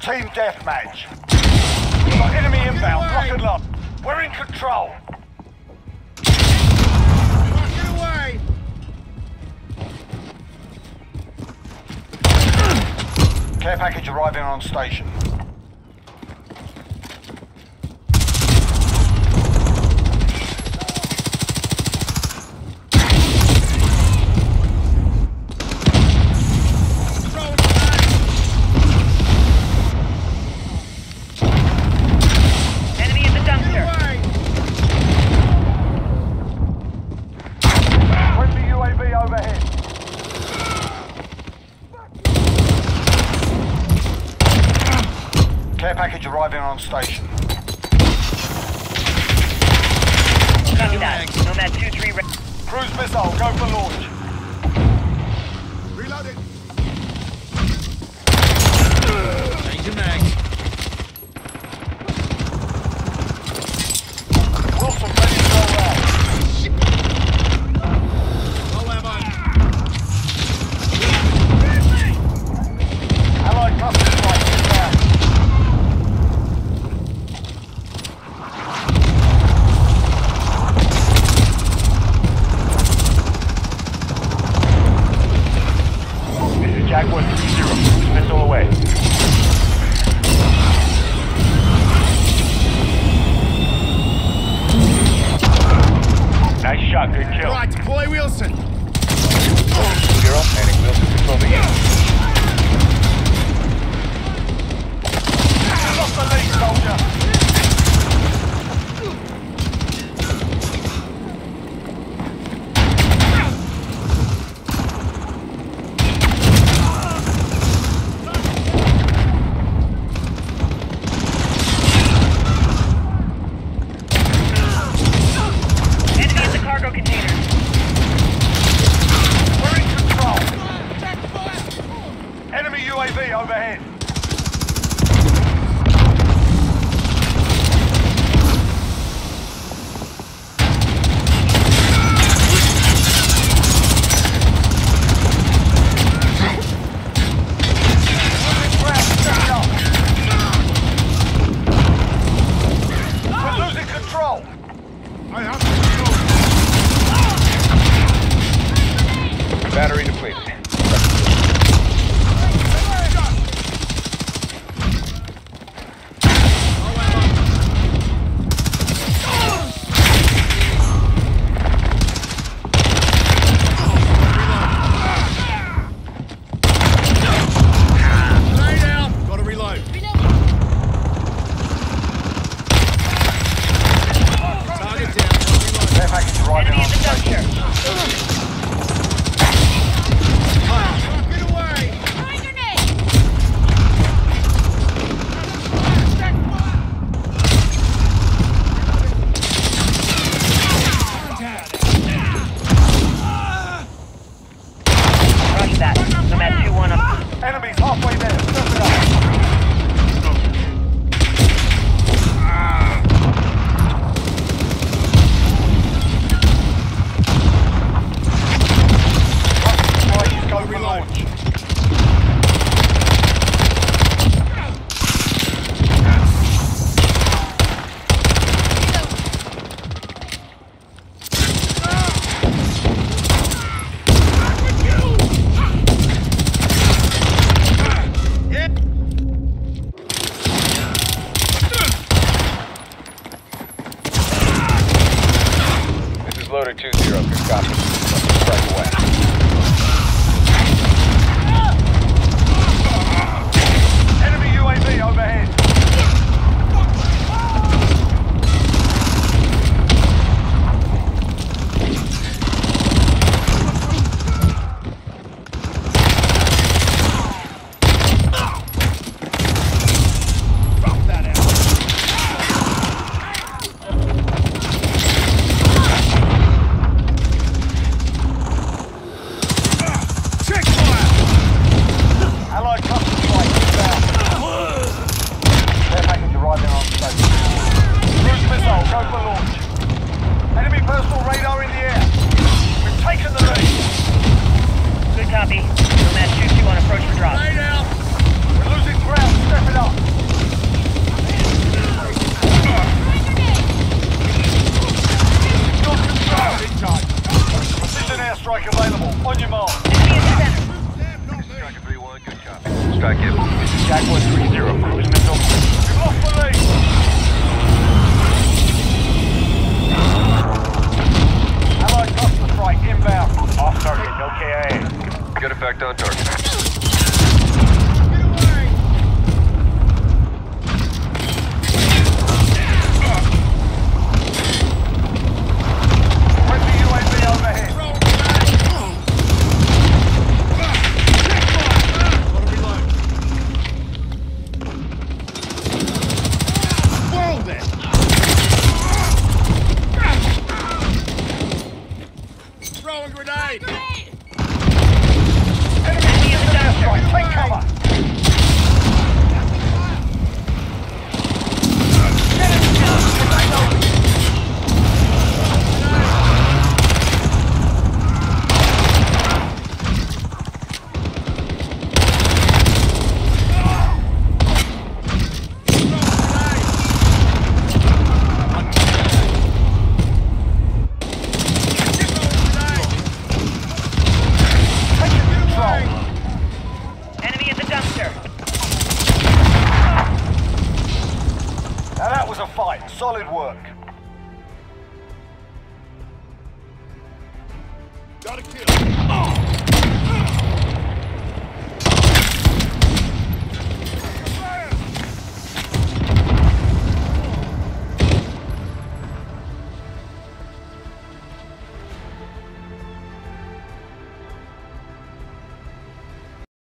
Team Deathmatch. We've got enemy inbound, lock and lock. We're in control. Get away! Care package arriving on station. Care package arriving on station. Copy that. Nomad 2-3 ready. Cruise missile, go for launch. Reloading. Change your mag. Wilson ready to roll out. Roll ammo. Allied cluster strike inbound. Jaguar 3-0, cruise missile away. Nice shot, good kill. Right, deploy Wilson. 0, landing Wilson control the air. Lost the lead, soldier. UAV overhead. We're losing control. I have to Battery depleted. Enemies halfway there. Step it up. Go for launch. Loader 2-0, good copy. Strike away. Enemy UAV overhead. That was a fight. Solid work. Got a kill.